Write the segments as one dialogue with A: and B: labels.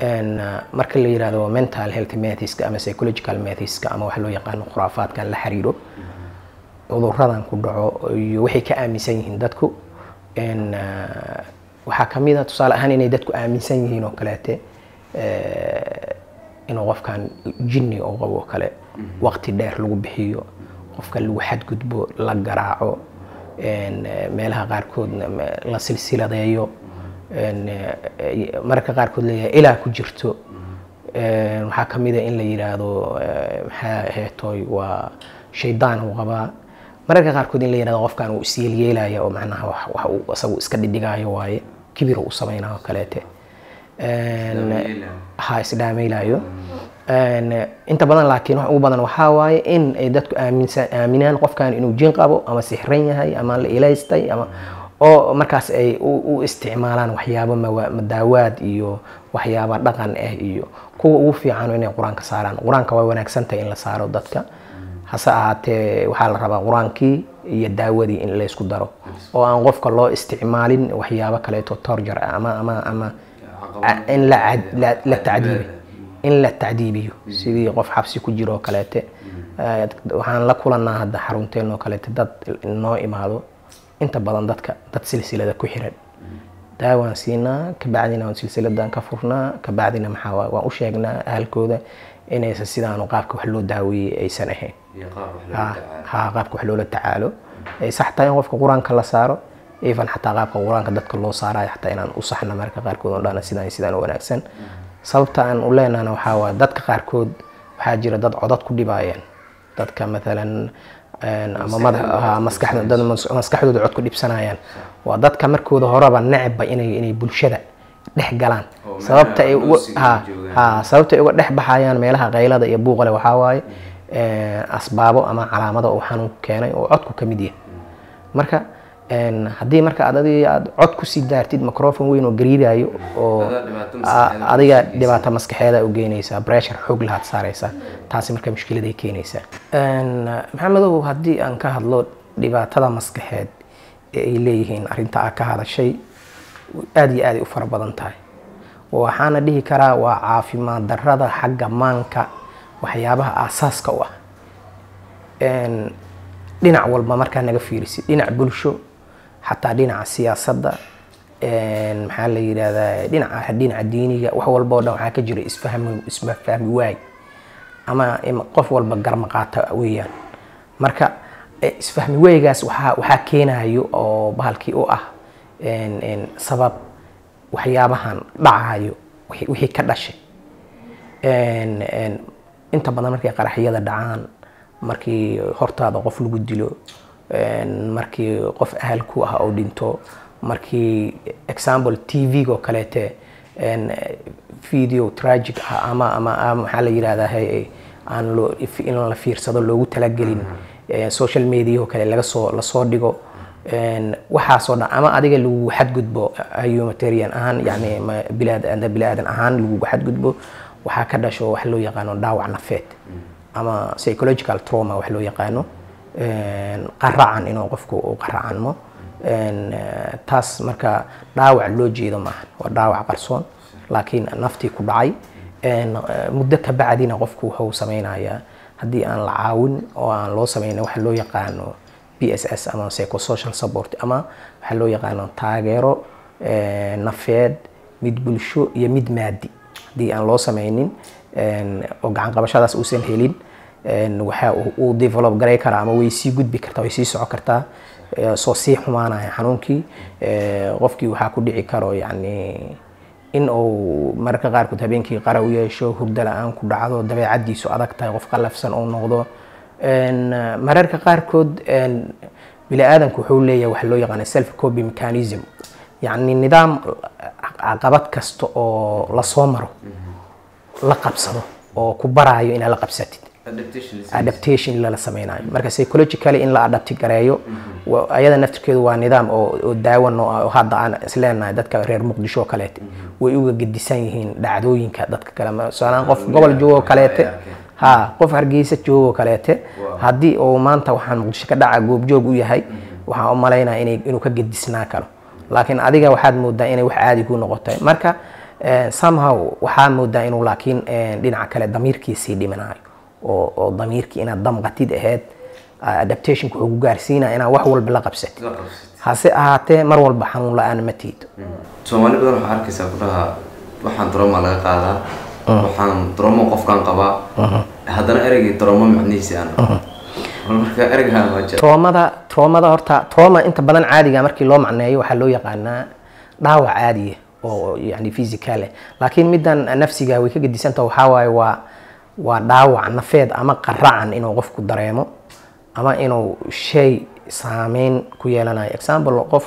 A: marka la yiraahdo mental health methods ama psychological methods ama wax loo yaqaan khuraafaadkan la xiriiro cudurradan ku dhaco iyo waxay ka aaminsan yihiin dadku waxa kamid ah tusaale ahaan inay dadku aaminsan yihiin oo kaleete inuu qofkan jinni oo qabo kale waqti dheer lagu bixiyo qofka lagu xadgudbo la garaaco meelaha qaarkoodna la silsiladeeyo marka qaarkood leeyahay ilaa ku jirto waxa kamid ah in la yiraahdo waxa heetoy waa shaydaan uu qabaa marka qaarkood in la yiraahdo qofkan uu isyeelyeelaya oo macnaha wax uu asagu iska dhigaayo waaye kibir uu sameeynayo kaleete ha isdaameelayo inta badan laakiin wax ugu badan waxa waaye in ay dadku aaminaan qofkan inuu jin qabo ama sixran yahay ama la ilaystay ama oo markaas ay u isticmaalaan waxyaabo madaawaad iyo waxyaabo dhaqan ah iyo kuwa ugu fiican inay quraanka saaraan quraanka waa wanaagsan tahay in la saaro dadka hase ahaatee waxaa la rabaa quraankii iyo daawadii in la isku daro oo aan qofka loo isticmaalin waxyaabo kale oo torture ama in la tacdiibiyo sidii qof xabsi ku jiro kaleete waxaan la kulanaa hadda xarunteeno kaleete dad noo imaado inta badan dad silsilada ku xiran daawaan siinaa ka bacdina aan silsiladan ka furnaa ka bacdina maxaa waan u sheegnaa ahalkooda inaysan sidaan qaabka wax loo daaweeyay aysan ahayn qaabka wax loola tacaalo ay sax tahay in qofka quraanka la saaro even xataa qaabka quraanka dadka loo saarayo xataa inaan u saxna marka qaarkood oo dhana sidaan wanaagsan sababta aan u leenaana waxa waa dadka qaarkood waxa jira dad codad ku dhibayaan dadka midaan ama maskaxdooda cod ku dhibsanayaan waa dadka markooda horeba necba inay bulshada dhex galaan sababta ay uga dhex baxayaan meelaha qaylada iyo buuqa leh waxa waaye asbaabo ama calaamado oo xanuun keenay oo codku kamid yahay marka haddii marka aad cod ku sii daartid microphone weyn oo gariirayo oo adiga dhibaato maskaxeeda u geynaysa pressure xoog lahaad saaraysa taasi marka mushkilad ay keenaysa maxamedow haddii aan ka hadlo dhibaatada maskaxeed ee ay leeyihiin arrinta aad ka hadashay aad iyo aad u fara badan tahay waxaana dhihi karaa waa caafimaad darrada xagga maanka waxyaabaha aasaaska u ah dhinac walba markaa naga fiirisid dhinac bulsho حتى دينا السياسة maxaa la yiraahdaa dhinaca diiniga wax walba oo dhan waxa ka jira isfahmi waay ama qof walba garma qaata weeyaan marka isfahmi waaygaas waxa keenayo oo bahalkii u ah sabab waxyaabahan dhacayo wixii ka dhashay inta badan markay qaraxyada dhacaan markii hortaada qof lagu dilo markii qof ahal ku ah oo dhinto markii example TV go kaleete video tragic ama maxaa la yiraahdaa aan loo in la fiirsado loogu talagelin social media oo kale la soo dhigo waxa soo dhan ama adiga lagu xadgudbo humanitarian ahaan yani bilaadan ahaan lagu xadgudbo waxa ka dhasho wax loo yaqaan dhaawac nafeed ama psychological trauma wax loo yaqaan qaracan inuu qofku uu qaracanmo taas marka dhaawac loo jeedo maahan waa dhaawac qarsoon laakiin naftii ku dhacay muddo ka bacdina qofku wuxuu sameeynayaa hadii aan la caawin oo aan loo sameeyno wax loo yaqaan PSS ama psychosocial support ama waxa loo yaqaan taageero nafeed mid bulsho iyo mid maadi hadii aan loo sameeynin oo gacan qabashadaas uu san helin waxa uu develop garay kara ama way sii gudbi kartaa way sii socon kartaa soo sii xumaanaya xanuunkii qofkii waxa ku dhici karo yani in uu marka qaar ku habeenkii qaraw yeesho hurdo la'aan ku dhacdo dabeecadiisu adag tahay qof qalafsan oo noqdo mararka qaar kood bini aadamku wuxuu leeyahay wax loo yaqaan self coping mechanism yani nidaam caqabad kasta oo la soo maro la qabsado oo ku barayo in la qabsatid adaptation la sameeynayo marka psychologically in la adapt gareeyo ayada naftirkeedu waa nidaam oo daawan oo hadda aan isleenahay dadka reer Muqdisho kaleete way uga gedisan yihiin dhacdooyinka dadka kale soolaan qof gobol joogo kaleete qof Hargeysa joogo kaleete hadii oo maanta waxaan Muqdisho ka dhaca goob joog u yahay waxa u maleynaa inuu ka gedisnaa karo laakiin adiga waxaad moodaa inay wax caadi ku noqotay marka somehow waxaa moodaa inuu laakiin dhinaca kale damiirkiisii dhimanayo oo damiirkii inaad damqatid ahayd adaptationku wuxuu ku gaarsiinaya inaad wax walba la qabsatid hase ahaatee mar walba xanuun la-aan ma tiito
B: Soomaali badan waxaa arkaysaa ku dhahaa waxaan trauma laga qaadaa waxaan trauma qofkan qabaa haddana ereygii trauma macnihiisi aan marka ereygaan ma jiro
A: traumada horta trauma inta badan caadiga markii loo macneeyo waxaa loo yaqaanaa dhaawac caadi oo yani physical laakiin midan nafsiga way ka gedisantahay waxaa waaye waa dhaawac nafeed ama qaracan inuu qofku dareemo ama inuu shay saameyn ku yeelanayo example qof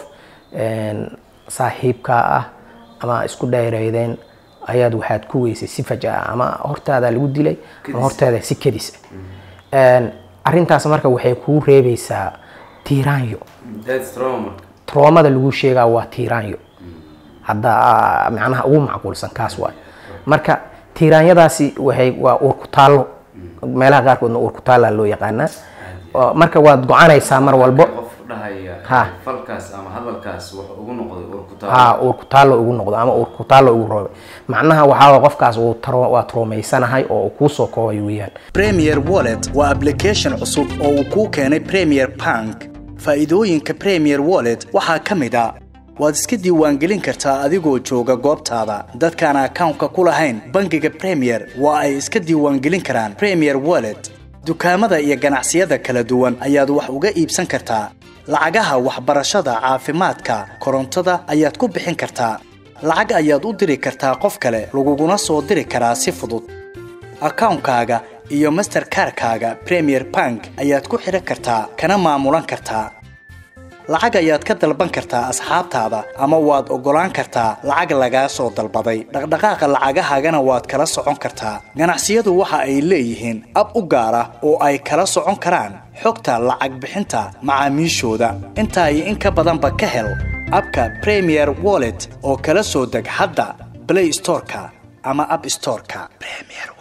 A: saaxiibka ah ama isku dheereydeen ayaad waxaad ku weysay si fajaa ama hortaada lagu dilay ama hortaada si kadis arrintaas marka waxay kuu reebaysaa tiiraanyo traumada lagu sheegaa waa tiiraanyo hadda macnaha ugu macquulsan kaas waay marka tiiraanyadaasi waa uur ku taallo meelaha qaarkoodna uur ku taallaa loo yaqaanaa marka waad gocanaysaa mar walbo
B: falkaas ama hadalkaas wax ugu noqday
A: uur ku taallo ugu noqdo ama uur ku taallo ugu roobay macnaha waxaa qofkaas waa traumaysanahay oo kuu soo koobay weeyaan
C: Premier Wallet waa application cusub oo uu kuu keenay Premier Bank faa'iidooyinka Premier Wallet waxaa ka mid ah waad iska diiwaangelin kartaa adigoo jooga goobtaada dadkaan account-ka ku lahayn bangiga Premier waa ay iska diiwaangelin karaan Premier Wallet dukaamada iyo ganacsiyada kala duwan ayaad wax uga iibsan kartaa lacagaha waxbarashada caafimaadka korontada ayaad ku bixin kartaa lacag ayaad u diri kartaa qof kale laguguna soo diri karaa si fudud account-kaaga iyo Mastercard-kaaga Premier Bank ayaad ku xiran kartaa kana maamulan kartaa lacag ayaad ka dalban kartaa asxaabtaada ama waad ogolaan kartaa lacag laga soo dalbaday dhaqdhaqaaqa lacagahaagana waad kala socon kartaa ganacsiyadu waxa ay leeyihiin ab u gaar ah oo ay kala socon karaan xogta lacag bixinta macaamiishooda inta ay in ka badanba ka hel abka Premier Wallet oo kala soo deg hadda Play Store-ka ama App Store-ka Premier